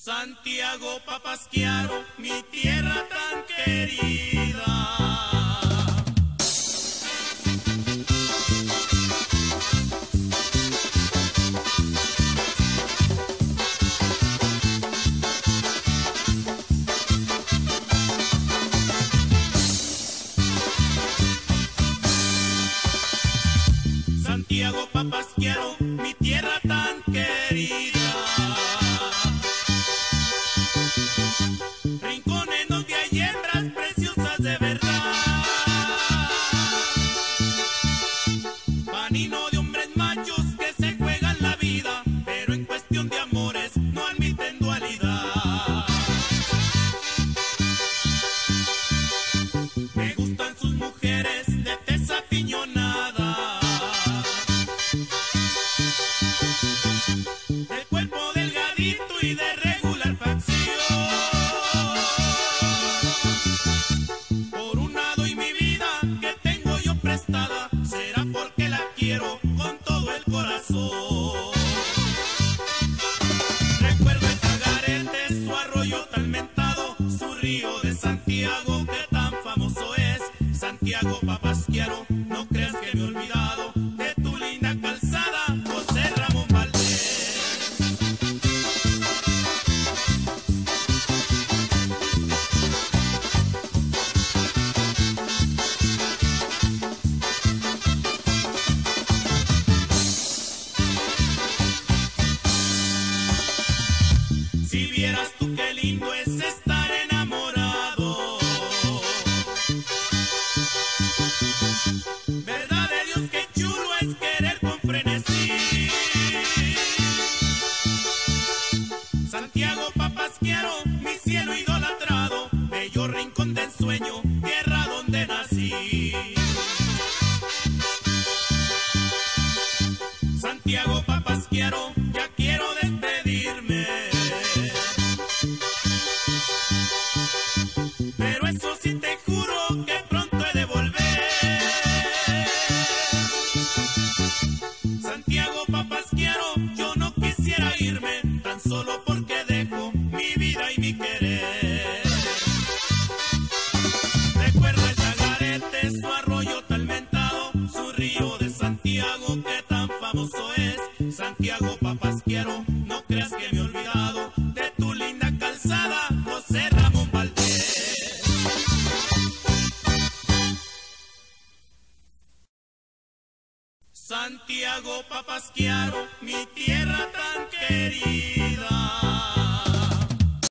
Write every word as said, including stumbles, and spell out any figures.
Santiago Papasquiaro, mi tierra tan querida. Santiago Papasquiaro, mi tierra tan querida. Rincones donde hay hembras preciosas de verdad, panino de hombres machos que se juegan la vida, pero en cuestión de amores no admiten dualidad. Me gustan sus mujeres de tez apiñonada, de cuerpo delgadito y de regular facción. Por un lado y mi vida que tengo yo prestada, será porque la quiero con todo el corazón. Recuerdo el Tagarete, su arroyo tan mentado, su río de Santiago que tan famoso es. Santiago Papasquiaro, no creas que me he olvidado de tu linda calzada, José Ramón Valdés. Si vieras tú qué lindo es estar enamorado, verdad de Dios qué chulo es querer con frenesí. Santiago Papasquiaro, mi cielo idolatrado, bello rincón de ensueño, tierra donde nací. Santiago Papasquiaro, ya quiero despedirme, pero eso sí te juro que pronto he de volver. Santiago Papasquiaro, yo no quisiera irme, tan solo porque dejo mi vida y mi querer. Recuerda el Tagarete, su arroyo tan mentado, su río de Santiago que tan famoso es. Santiago Papasquiaro, no creas que me he olvidado de tu linda calzada, José Ramón Valdés. Santiago Papasquiaro, mi tierra tan querida.